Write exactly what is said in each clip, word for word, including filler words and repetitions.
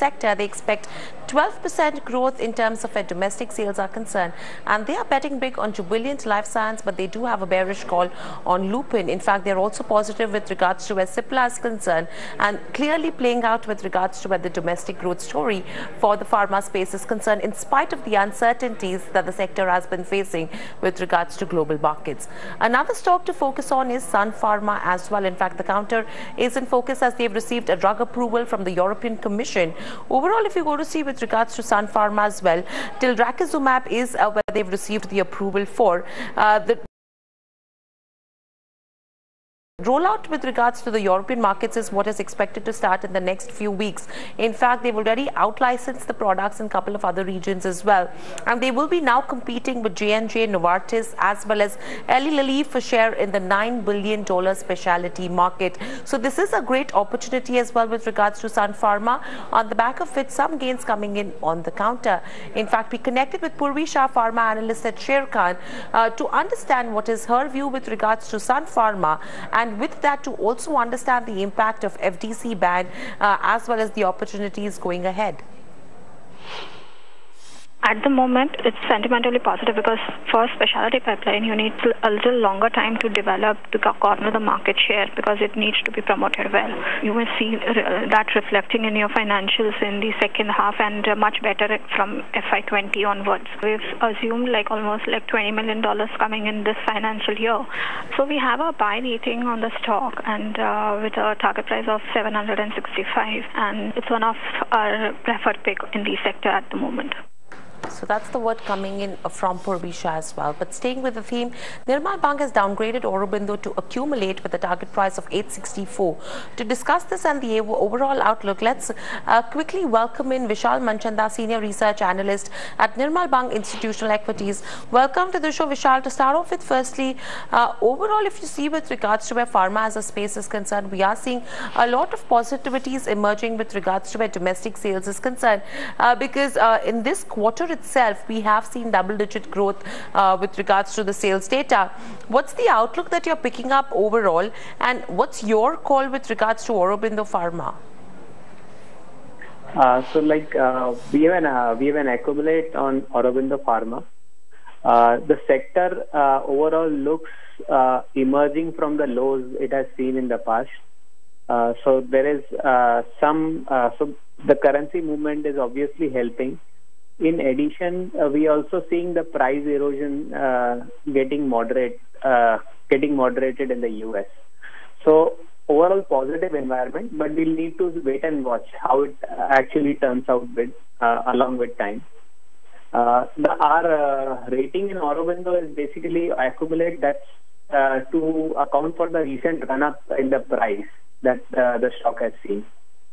sector. They expect twelve percent growth in terms of where domestic sales are concerned, and they are betting big on Jubilant Life Science, but they do have a bearish call on Lupin. In fact, they're also positive with regards to where Cipla is concerned, and clearly playing out with regards to where the domestic growth story for the pharma space is concerned, in spite of the uncertainties that the sector has been facing with regards to global markets. Another stock to focus on is Sun Pharma as well. In fact, the counter is in focus as they've received a drug approval from the European Commission. Overall, if you go to see with regards to Sun Pharma as well, tilrakizumab is uh, where they've received the approval for. Uh, the rollout with regards to the European markets is what is expected to start in the next few weeks. In fact, they've already out-licensed the products in a couple of other regions as well. And they will be now competing with J and J, Novartis, as well as Eli Lilly for share in the nine billion dollar specialty market. So this is a great opportunity as well with regards to Sun Pharma. On the back of it, some gains coming in on the counter. In fact, we connected with Purvi Shah, Pharma analyst at Sharekhan, uh, to understand what is her view with regards to Sun Pharma, and with that to also understand the impact of F D C ban uh, as well as the opportunities going ahead. At the moment, it's sentimentally positive because for specialty pipeline, you need a little longer time to develop to corner the market share because it needs to be promoted well. You will see that reflecting in your financials in the second half and much better from F Y twenty onwards. We've assumed like almost like twenty million dollars coming in this financial year. So we have a buy rating on the stock and uh, with a target price of seven hundred sixty-five, and it's one of our preferred pick in the sector at the moment. So that's the word coming in from Purvi Shah as well. But staying with the theme, Nirmal Bang has downgraded Aurobindo to accumulate with a target price of eight sixty-four. To discuss this and the overall outlook, let's uh, quickly welcome in Vishal Manchanda, Senior Research Analyst at Nirmal Bang Institutional Equities. Welcome to the show, Vishal. To start off with, firstly, uh, overall, if you see with regards to where pharma as a space is concerned, we are seeing a lot of positivities emerging with regards to where domestic sales is concerned. Uh, because uh, in this quarter itself, we have seen double-digit growth uh, with regards to the sales data. What's the outlook that you're picking up overall, and what's your call with regards to Aurobindo Pharma? Uh, so, like uh, we have an uh, we have an accumulate on Aurobindo Pharma. Uh, the sector uh, overall looks uh, emerging from the lows it has seen in the past. Uh, so there is uh, some uh, so the currency movement is obviously helping. In addition, uh, we are also seeing the price erosion uh, getting moderate, uh, getting moderated in the U S. So overall positive environment, but we'll need to wait and watch how it actually turns out with uh, along with time. Uh, the our uh, rating in Aurobindo is basically accumulate that uh, to account for the recent run up in the price that uh, the stock has seen.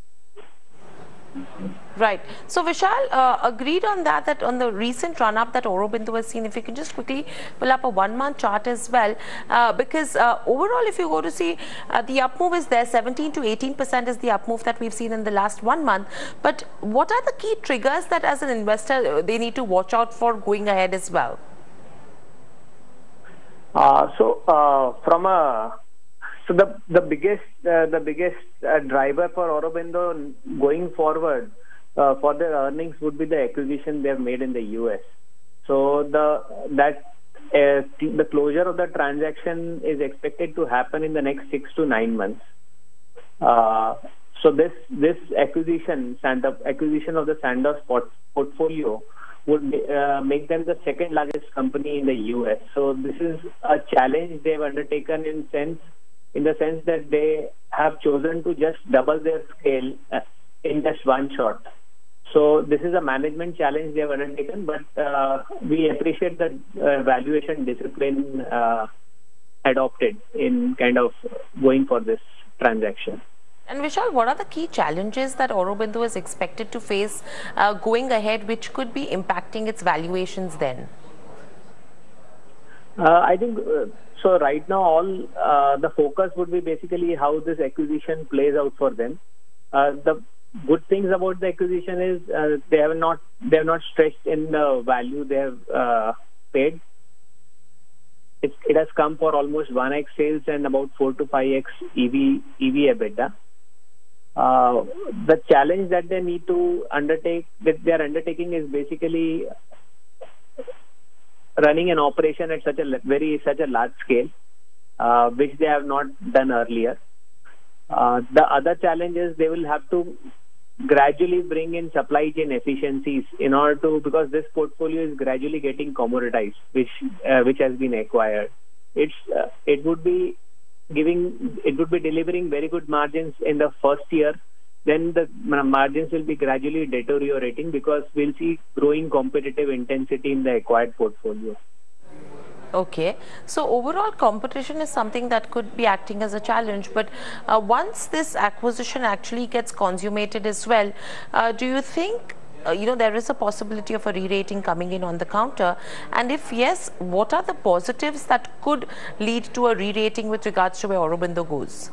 Right. So, Vishal, uh, agreed on that, that on the recent run-up that Aurobindo has seen, if you can just quickly pull up a one-month chart as well, uh, because uh, overall, if you go to see, uh, the up move is there, seventeen to eighteen percent is the up move that we've seen in the last one month. But what are the key triggers that as an investor, they need to watch out for going ahead as well? Uh, so, uh, from a So the the biggest uh, the biggest uh, driver for Aurobindo going forward uh, for their earnings would be the acquisition they have made in the U S. So the that uh, the closure of the transaction is expected to happen in the next six to nine months. Uh, so this this acquisition Sandoz acquisition of the Sandoz port, portfolio would uh, make them the second largest company in the U S. So this is a challenge they have undertaken in sense. in the sense that they have chosen to just double their scale uh, in just one shot. So this is a management challenge they have undertaken, but uh, we appreciate the uh, valuation discipline uh, adopted in kind of going for this transaction. And Vishal, what are the key challenges that Aurobindo is expected to face uh, going ahead, which could be impacting its valuations then? Uh, I think uh, so. Right now, all uh, the focus would be basically how this acquisition plays out for them. Uh, the good things about the acquisition is uh, they have not they have not stretched in the value they have uh, paid. It, it has come for almost one x sales and about four to five x E V E V EBITDA. Uh, the challenge that they need to undertake, that they are undertaking, is basically running an operation at such a very such a large scale, uh, which they have not done earlier. Uh, the other challenge is they will have to gradually bring in supply chain efficiencies in order to, because this portfolio is gradually getting commoditized, which uh, which has been acquired. It's uh, it would be giving it would be delivering very good margins in the first year. Then the margins will be gradually deteriorating because we'll see growing competitive intensity in the acquired portfolio. Okay, so overall competition is something that could be acting as a challenge, but uh, once this acquisition actually gets consummated as well, uh, do you think uh, you know there is a possibility of a re-rating coming in on the counter, and if yes, what are the positives that could lead to a re-rating with regards to where Aurobindo goes?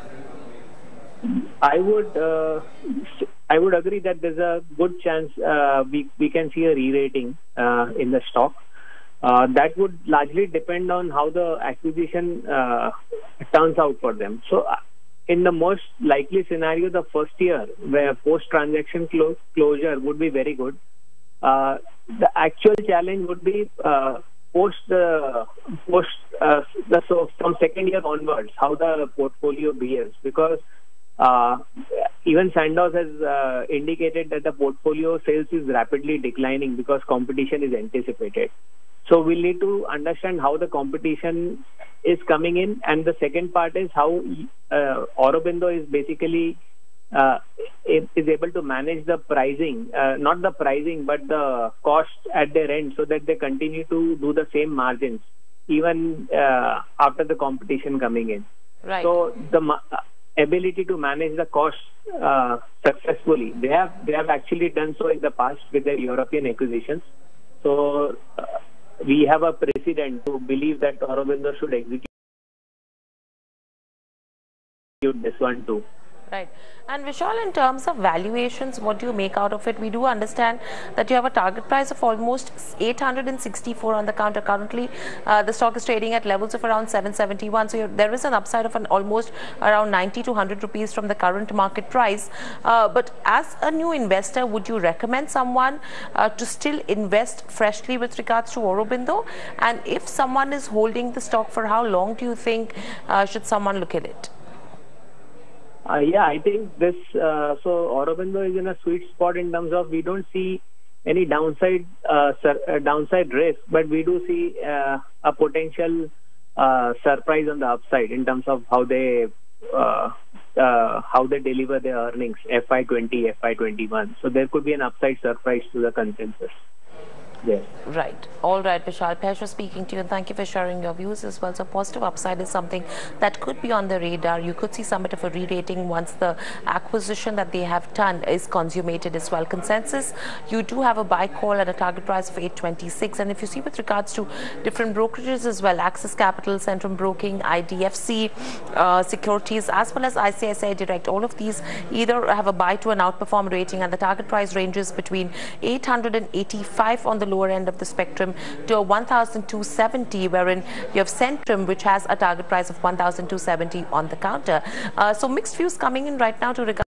I would uh, I would agree that there's a good chance uh, we we can see a re-rating uh, in the stock. Uh, that would largely depend on how the acquisition uh, turns out for them. So, uh, in the most likely scenario, the first year, where post-transaction clo closure would be very good. Uh, the actual challenge would be uh, post the post uh, the, so from second year onwards, how the portfolio behaves, because uh, even Sandoz has uh, indicated that the portfolio sales is rapidly declining because competition is anticipated. So we'll need to understand how the competition is coming in, and the second part is how uh, Aurobindo is basically uh, is able to manage the pricing, uh, not the pricing, but the cost at their end, so that they continue to do the same margins even uh, after the competition coming in. Right. So the ability to manage the cost uh, successfully, they have they have actually done so in the past with their European acquisitions. So uh, we have a precedent to believe that Aurobindo should execute this one too. Right. And Vishal, in terms of valuations, what do you make out of it? We do understand that you have a target price of almost eight hundred sixty-four on the counter. Currently, uh, the stock is trading at levels of around seven seventy-one. So there is an upside of an almost around ninety to one hundred rupees from the current market price. Uh, but as a new investor, would you recommend someone uh, to still invest freshly with regards to Aurobindo? And if someone is holding the stock, for how long do you think uh, should someone look at it? Uh, yeah, I think this, uh, so Aurobindo is in a sweet spot in terms of we don't see any downside uh, sur uh, downside risk, but we do see uh, a potential uh, surprise on the upside in terms of how they uh, uh, how they deliver their earnings, F Y twenty, F Y twenty-one. So there could be an upside surprise to the consensus. Yes. Right. All right, Vishal. Pleasure speaking to you, and thank you for sharing your views as well. So positive upside is something that could be on the radar. You could see some bit of a re-rating once the acquisition that they have done is consummated as well. Consensus, you do have a buy call at a target price of eight twenty-six. And if you see with regards to different brokerages as well, Axis Capital, Centrum Broking, I D F C uh, Securities, as well as I C I C I Direct, all of these either have a buy to an outperform rating, and the target price ranges between eight hundred eighty-five on the lower end of the spectrum to a one thousand two hundred seventy, wherein you have Centrum, which has a target price of one thousand two hundred seventy on the counter. Uh, so mixed views coming in right now to regard